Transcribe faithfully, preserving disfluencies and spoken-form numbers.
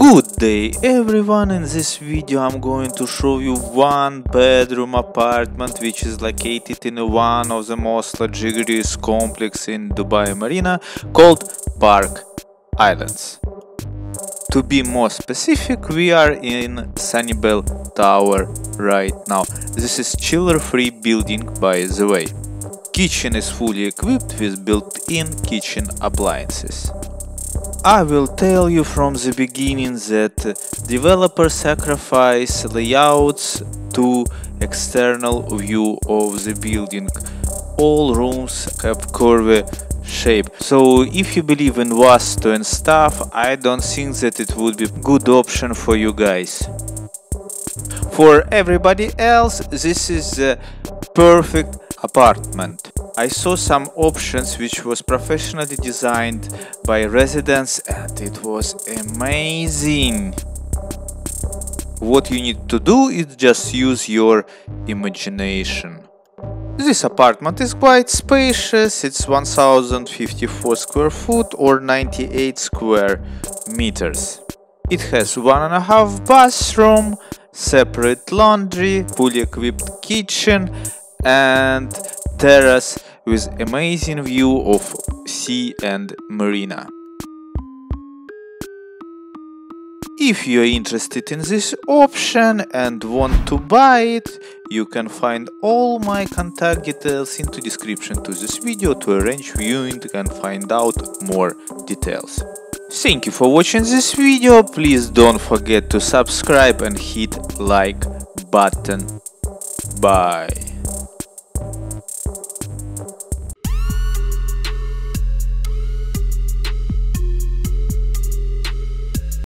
Good day everyone, in this video I'm going to show you one bedroom apartment which is located in one of the most luxurious complexes in Dubai Marina called Park Islands. To be more specific, we are in Sunnyvale Tower right now. This is chiller-free building, by the way. Kitchen is fully equipped with built-in kitchen appliances. I will tell you from the beginning that developers sacrifice layouts to external view of the building. All rooms have curvy shape, so if you believe in Vastu and stuff, I don't think that it would be a good option for you guys. For everybody else, this is the perfect apartment. I saw some options which was professionally designed by residents and it was amazing. What you need to do is just use your imagination. This apartment is quite spacious. It's one thousand fifty-four square foot or ninety-eight square meters. It has one and a half bathroom, separate laundry, fully equipped kitchen and terrace with amazing view of sea and marina. If you are interested in this option and want to buy it, you can find all my contact details in the description to this video to arrange viewing and find out more details. Thank you for watching this video. Please don't forget to subscribe and hit like button. Bye.